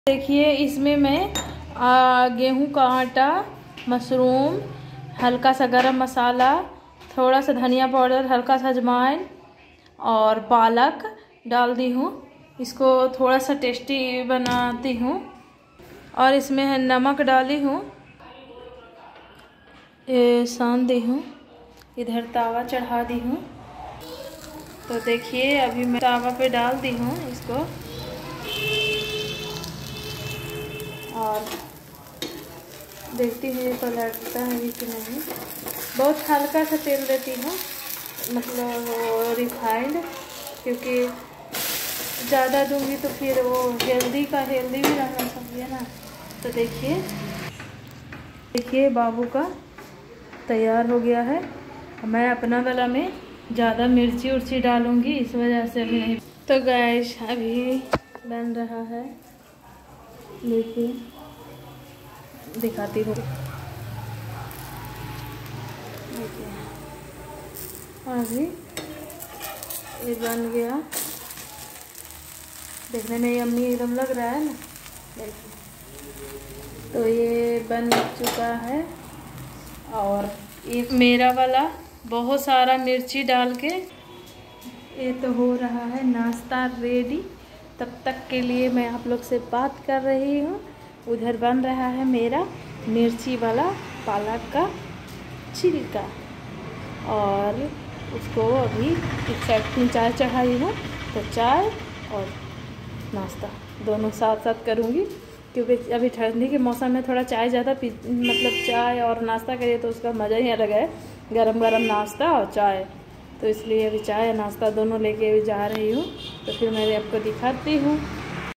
देखिए इसमें मैं गेहूं का आटा, मशरूम, हल्का सा गरम मसाला, थोड़ा सा धनिया पाउडर, हल्का सा अजवाइन और पालक डाल दी हूँ। इसको थोड़ा सा टेस्टी बनाती हूँ। और इसमें है नमक डाली हूँ, ये सान दी हूँ। इधर तावा चढ़ा दी हूँ। तो देखिए अभी मैं तावा पे डाल दी हूँ इसको और देखती हूँ ये पलटता है कि नहीं। बहुत हल्का सा तेल देती हूँ, मतलब वो रिफाइंड, क्योंकि ज़्यादा दूंगी तो फिर वो हेल्दी भी रहना चाहिए ना। तो देखिए बाबू का तैयार हो गया है। मैं अपना वाला में ज़्यादा मिर्ची उर्ची डालूंगी, इस वजह से अभी नहीं। तो गैस अभी बन रहा है, देखिए दिखाती हूँ। देखिए अभी ये बन गया, देखने में यम्मी एकदम लग रहा है ना। देखिए तो ये बन चुका है। और ये मेरा वाला बहुत सारा मिर्ची डाल के ये तो हो रहा है नाश्ता रेडी। तब तक के लिए मैं आप लोग से बात कर रही हूँ। उधर बन रहा है मेरा मिर्ची वाला पालक का छिलका, और उसको अभी एक साइड चाय चढ़ाई हूँ। तो चाय और नाश्ता दोनों साथ साथ करूँगी, क्योंकि अभी ठंडी के मौसम में थोड़ा चाय ज़्यादा मतलब चाय और नाश्ता करिए तो उसका मज़ा ही अलग है, गरम गरम नाश्ता और चाय। तो इसलिए अभी चाय और नाश्ता दोनों लेके अभी जा रही हूँ। तो फिर मैं आपको दिखाती हूँ।